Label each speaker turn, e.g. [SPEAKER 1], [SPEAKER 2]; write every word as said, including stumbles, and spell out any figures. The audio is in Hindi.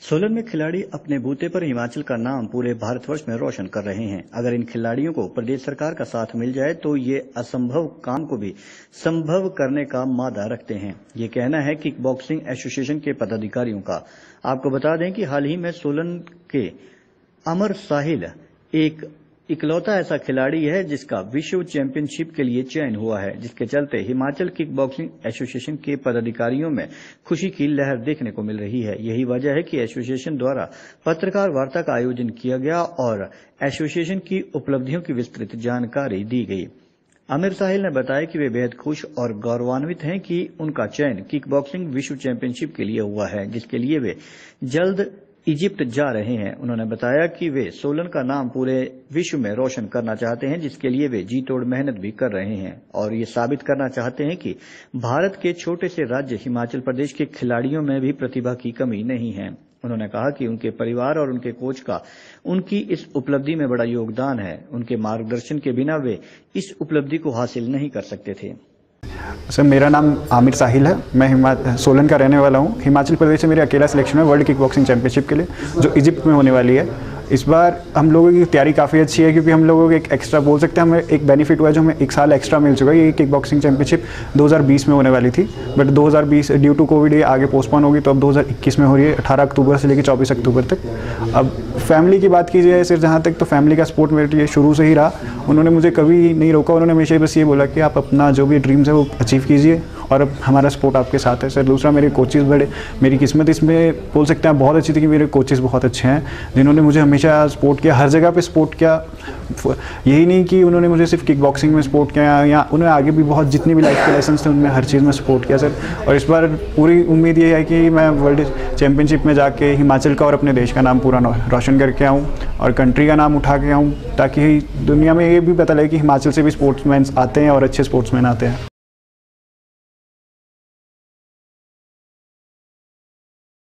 [SPEAKER 1] सोलन में खिलाड़ी अपने बूते पर हिमाचल का नाम पूरे भारतवर्ष में रोशन कर रहे हैं। अगर इन खिलाड़ियों को प्रदेश सरकार का साथ मिल जाए तो ये असंभव काम को भी संभव करने का मादा रखते हैं। ये कहना है किक बॉक्सिंग एसोसिएशन के पदाधिकारियों का। आपको बता दें कि हाल ही में सोलन के अमर साहिल एक इकलौता ऐसा खिलाड़ी है जिसका विश्व चैंपियनशिप के लिए चयन हुआ है, जिसके चलते हिमाचल किक बॉक्सिंग एसोसिएशन के पदाधिकारियों में खुशी की लहर देखने को मिल रही है। यही वजह है कि एसोसिएशन द्वारा पत्रकार वार्ता का आयोजन किया गया और एसोसिएशन की उपलब्धियों की विस्तृत जानकारी दी गई। आमिर साहिल ने बताया कि वे बेहद खुश और गौरवान्वित हैं कि उनका चयन किक बॉक्सिंग विश्व चैंपियनशिप के लिए हुआ है, जिसके लिए वे जल्द इजिप्ट जा रहे हैं। उन्होंने बताया कि वे सोलन का नाम पूरे विश्व में रोशन करना चाहते हैं, जिसके लिए वे जी तोड़ मेहनत भी कर रहे हैं और ये साबित करना चाहते हैं कि भारत के छोटे से राज्य हिमाचल प्रदेश के खिलाड़ियों में भी प्रतिभा की कमी नहीं है। उन्होंने कहा कि उनके परिवार और उनके कोच का उनकी इस उपलब्धि में बड़ा योगदान है। उनके मार्गदर्शन के बिना वे इस उपलब्धि को हासिल नहीं कर सकते थे।
[SPEAKER 2] सर, मेरा नाम आमिर साहिल है। मैं हिमा सोलन का रहने वाला हूँ। हिमाचल प्रदेश से मेरा अकेला सिलेक्शन है वर्ल्ड किक बॉक्सिंग चैंपियनशिप के लिए, जो इजिप्ट में होने वाली है। इस बार हम लोगों की तैयारी काफ़ी अच्छी है, क्योंकि हम लोगों को एक एक्स्ट्रा बोल सकते हैं, हमें एक बेनिफिट हुआ है जो हमें एक साल एक्स्ट्रा मिल चुका है। ये किक बॉक्सिंग चैंपियनशिप दो हज़ार बीस में होने वाली थी, बट दो हज़ार बीस ड्यू टू कोविड ये आगे पोस्टपोन होगी, तो अब दो हज़ार इक्कीस में हो रही है, अठारह अक्टूबर से लेकर चौबीस अक्टूबर तक। अब फैमिली की बात की जाए सिर्फ जहाँ तक, तो फैमिली का सपोर्ट मेरे लिए शुरू से ही रहा। उन्होंने मुझे कभी नहीं रोका। उन्होंने हमेशा बस ये बोला कि आप अपना जो भी ड्रीम्स है वो अचीव कीजिए और अब हमारा सपोर्ट आपके साथ है। सर, दूसरा मेरे कोचेज़ बड़े, मेरी किस्मत इसमें बोल सकते हैं बहुत अच्छी थी कि मेरे कोचेज़ बहुत अच्छे हैं, जिन्होंने मुझे हमेशा सपोर्ट किया, हर जगह पे सपोर्ट किया। यही नहीं कि उन्होंने मुझे सिर्फ किक बॉक्सिंग में सपोर्ट किया, या उन्होंने आगे भी बहुत जितनी भी लाइफ के लेसन थे उनमें हर चीज़ में सपोर्ट किया सर। और इस बार पूरी उम्मीद ये है कि मैं वर्ल्ड चैम्पियनशिप में जाके हिमाचल का और अपने देश का नाम पूरा रोशन करके आऊँ और कंट्री का नाम उठा के आऊँ, ताकि दुनिया में ये भी पता लगे कि हिमाचल से भी स्पोर्ट्समैन आते हैं और अच्छे स्पोर्ट्समैन आते हैं।